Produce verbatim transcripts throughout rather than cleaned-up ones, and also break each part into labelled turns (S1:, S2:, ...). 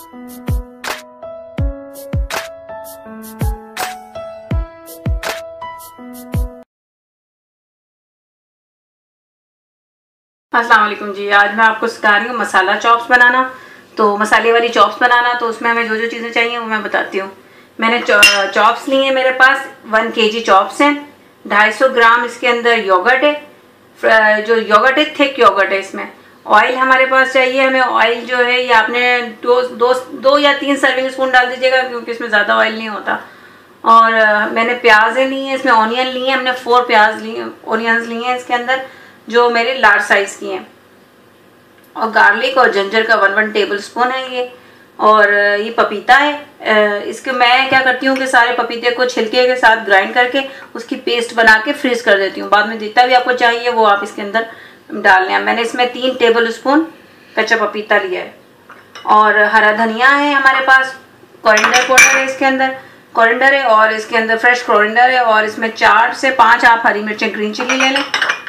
S1: अस्सलाम वालेकुम जी। आज मैं आपको सिखा रही हूँ मसाला चॉप्स बनाना। तो मसाले वाली चॉप्स बनाना, तो उसमें हमें जो जो चीज़ें चाहिए वो मैं बताती हूँ। मैंने चॉप्स ली हैं, मेरे पास वन केजी चॉप्स हैं। ढाई सौ ग्राम इसके अंदर योगर्ट है, जो योगर्ट है थिक योगर्ट है। इसमें ऑयल हमारे पास चाहिए। हमें ऑयल जो है ये आपने दो दो दो या तीन सर्विंग स्पून डाल दीजिएगा, क्योंकि इसमें ज़्यादा ऑयल नहीं होता। और मैंने प्याज़ें ली हैं, इसमें ऑनियन ली हैं, हमने फोर प्याज ली ऑनियंस ली हैं इसके अंदर, जो मेरे लार्ज साइज़ की हैं। और गार्लिक और जिंजर का वन वन टेबल स्पून है ये। और ये पपीता है। इसके मैं क्या करती हूँ कि सारे पपीते को छिलके के साथ ग्राइंड करके उसकी पेस्ट बना के फ्रीज कर देती हूँ। बाद में जितना भी आपको चाहिए वो आप इसके अंदर डाल लें। मैंने इसमें तीन टेबल स्पून कच्चा पपीता लिया है। और हरा धनिया है हमारे पास, कोरिएंडर पाउडर है इसके अंदर, कोरिएंडर है, और इसके अंदर फ्रेश कोरिएंडर है। और इसमें चार से पाँच आप हरी मिर्चें ग्रीन चिली ले लें।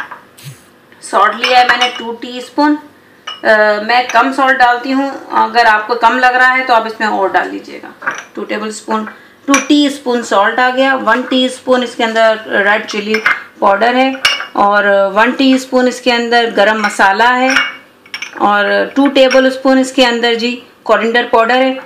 S1: सॉल्ट लिया है मैंने टू टीस्पून। मैं कम सॉल्ट डालती हूँ, अगर आपको कम लग रहा है तो आप इसमें और डाल लीजिएगा। Two tablespoon two teaspoon salt आ गया। वन टीस्पून इसके अंदर रेड चिली पाउडर है। और वन टीस्पून इसके अंदर गरम मसाला है। और टू टेबल स्पून इसके अंदर जी कोरिएंडर पाउडर है,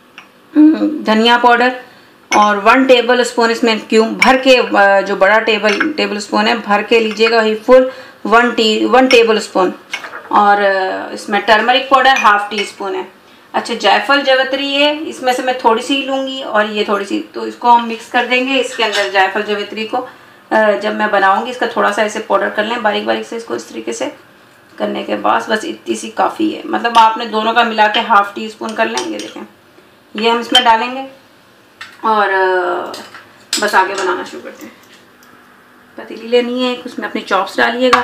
S1: धनिया पाउडर। और वन टेबल स्पून इसमें क्यूम भर के, जो बड़ा टेबल टेबल स्पून है भर के लीजिएगा ही full, one tea one tablespoon. और इसमें turmeric powder half teaspoon है। अच्छा, जायफल जवित्री है, इसमें से मैं थोड़ी सी लूँगी और ये थोड़ी सी, तो इसको हम मिक्स कर देंगे इसके अंदर। जायफल जवित्री को जब मैं बनाऊँगी इसका थोड़ा सा ऐसे पाउडर कर लें बारीक बारीक से। इसको इस तरीके से करने के बाद बस इतनी सी काफ़ी है, मतलब आपने दोनों का मिला के हाफ टी स्पून कर लेंगे। देखें, ये हम इसमें डालेंगे और बस आगे बनाना शुरू करते हैं। पतीली लेनी है, उसमें अपनी चॉप्स डालिएगा।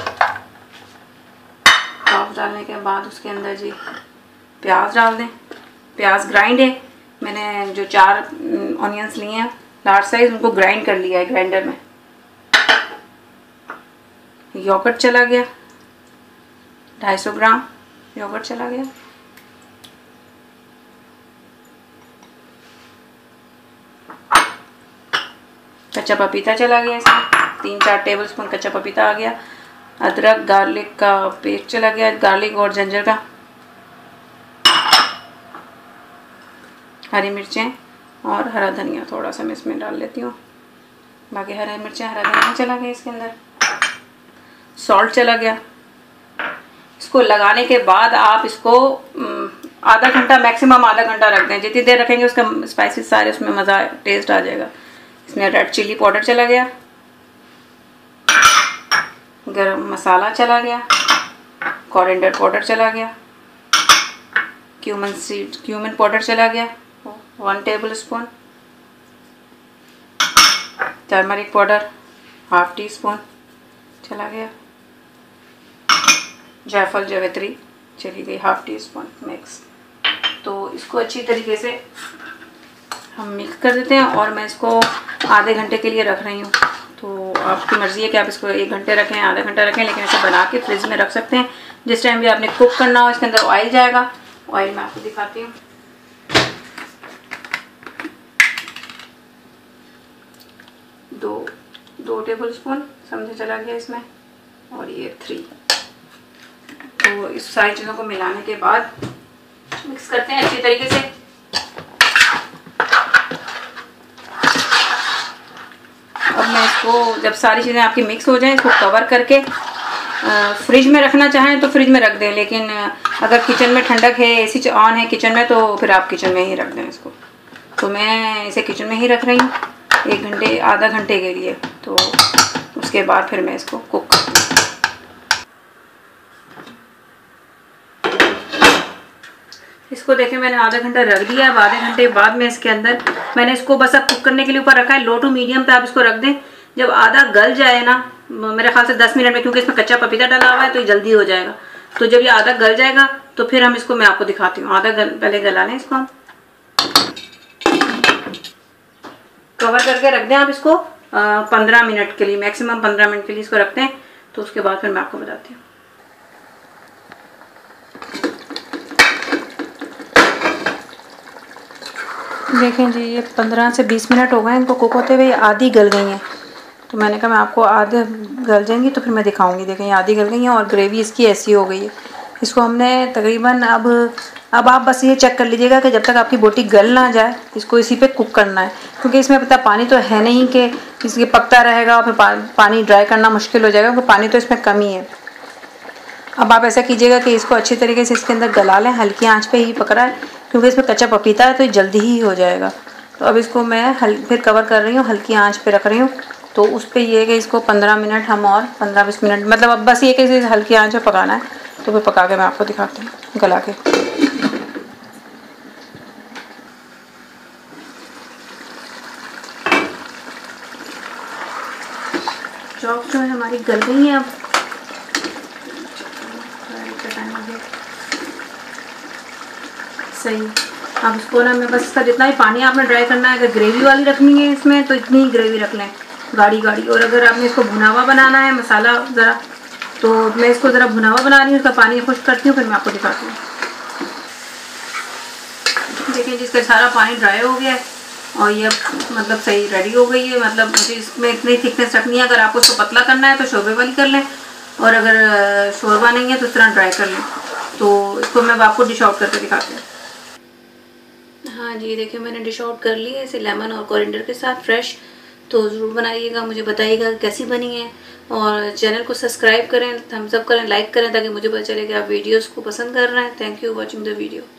S1: चॉप्स डालने के बाद उसके अंदर जी प्याज डाल दें। प्याज ग्राइंड है, मैंने जो चार ऑनियंस लिए हैं लार्ज साइज, उनको ग्राइंड कर लिया है ग्राइंडर में। योगर्ट चला गया, ढाई सौ ग्राम योगर्ट चला गया। कच्चा पपीता चला गया, इसमें तीन चार टेबल स्पून कच्चा पपीता आ गया। अदरक गार्लिक का पेस्ट चला गया, गार्लिक और जिंजर का। हरी मिर्चें और हरा धनिया थोड़ा सा मैं इसमें डाल लेती हूँ। बाकी हरी मिर्चें हरा धनिया चला गया इसके अंदर। सॉल्ट चला गया। इसको लगाने के बाद आप इसको आधा घंटा, मैक्सिमम आधा घंटा रख दें। जितनी देर रखेंगे उसका स्पाइसेस सारे उसमें मज़ा टेस्ट आ जाएगा। इसमें रेड चिली पाउडर चला गया, गरम मसाला चला गया, कोरिएंडर पाउडर चला गया, क्यूमन सीड क्यूमन पाउडर चला गया one tablespoon, turmeric powder half teaspoon चला गया, जायफल जवित्री चली गई हाफ टी स्पून मिक्स। तो इसको अच्छी तरीके से हम मिक्स कर देते हैं और मैं इसको आधे घंटे के लिए रख रही हूँ। तो आपकी मर्ज़ी है कि आप इसको एक घंटे रखें, आधा घंटा रखें, लेकिन इसे बना के फ्रिज में रख सकते हैं। जिस टाइम भी आपने कुक करना हो इसके अंदर ऑयल जाएगा। ऑयल मैं आपको दिखाती हूँ। दो दो टेबल स्पून समझे चला गया इसमें, और ये थ्री। तो इस सारी चीज़ों को मिलाने के बाद मिक्स करते हैं अच्छी तरीके से। अब मैं इसको, जब सारी चीज़ें आपकी मिक्स हो जाएं, इसको कवर करके फ्रिज में रखना चाहें तो फ्रिज में रख दें, लेकिन अगर किचन में ठंडक है, एसी ऑन है किचन में, तो फिर आप किचन में ही रख दें इसको। तो मैं इसे किचन में ही रख रही हूँ एक घंटे आधा घंटे के लिए। तो उसके बाद फिर मैं इसको कुक करती हूँ। इसको देखें, मैंने आधा घंटा रख दिया। अब आधे घंटे बाद में इसके अंदर मैंने इसको बस अब कुक करने के लिए ऊपर रखा है। लो टू मीडियम पे आप इसको रख दें। जब आधा गल जाए ना, मेरे ख्याल से दस मिनट में, क्योंकि इसमें कच्चा पपीता डाला हुआ है तो ये जल्दी हो जाएगा। तो जब ये आधा गल जाएगा तो फिर हम इसको, मैं आपको दिखाती हूँ। आधा गल पहले गला लें इसको, हम कवर करके रख दें आप इसको पंद्रह मिनट के लिए, मैक्सिमम पंद्रह मिनट के लिए इसको रखते हैं। तो उसके बाद फिर मैं आपको बताती हूँ। देखें जी, ये पंद्रह से बीस मिनट हो गए इनको कुक होते हुए, आधी गल गई हैं। तो मैंने कहा मैं आपको आधे गल जाएंगी तो फिर मैं दिखाऊंगी। देखें ये आधी गल गई हैं और ग्रेवी इसकी ऐसी हो गई है। इसको हमने तकरीबन अब अब आप बस ये चेक कर लीजिएगा कि जब तक आपकी बोटी गल ना जाए इसको इसी पे कुक करना है, क्योंकि इसमें पता पानी तो है नहीं कि इसके पकता रहेगा और फिर पा, पानी ड्राई करना मुश्किल हो जाएगा, क्योंकि पानी तो इसमें कम ही है। अब आप ऐसा कीजिएगा कि इसको अच्छी तरीके से इसके अंदर गला लें, हल्की आंच पे ही पकड़ा है क्योंकि इसमें कच्चा पपीता है तो ये जल्दी ही हो जाएगा। तो अब इसको मैं हल फिर कवर कर रही हूँ, हल्की आंच पे रख रही हूँ। तो उस पर ये है कि इसको पंद्रह मिनट हम और पंद्रह बीस मिनट मतलब अब बस ये कि इसे हल्की आंच पे पकाना है। तो फिर पका के मैं आपको दिखाती हूँ गला के। चॉप जो है हमारी गल गई है। अब सही, अब इसको ना मैं बस इसका जितना भी पानी आपने ड्राई करना है, अगर ग्रेवी वाली रखनी है इसमें तो इतनी ही ग्रेवी रख लें, गाढ़ी गाढ़ी। और अगर आपने इसको भुना हुआ बनाना है मसाला ज़रा, तो मैं इसको ज़रा भुना हुआ बना रही हूँ, उसका पानी खुश्क करती हूँ, फिर मैं आपको दिखाती हूँ। देखिए जिसका सारा पानी ड्राई हो गया है और ये अब मतलब सही रेडी हो गई है। मतलब मुझे इसमें इतनी थिकनेस रखनी है, अगर आपको इसको पतला करना है तो शोरबे वाली कर लें, और अगर शोरबा नहीं है तो इस तरह ड्राई कर लें। तो इसको मैं आपको डिश आउट करके दिखाती हूँ। हाँ जी, देखिए मैंने डिश आउट कर ली है इसे लेमन और कोरिएंडर के साथ फ्रेश। तो ज़रूर बनाइएगा, मुझे बताइएगा कैसी बनी है, और चैनल को सब्सक्राइब करें, थम्स अप करें, लाइक करें, ताकि मुझे पता चले कि आप वीडियोस को पसंद कर रहे हैं। Thank you watching the video.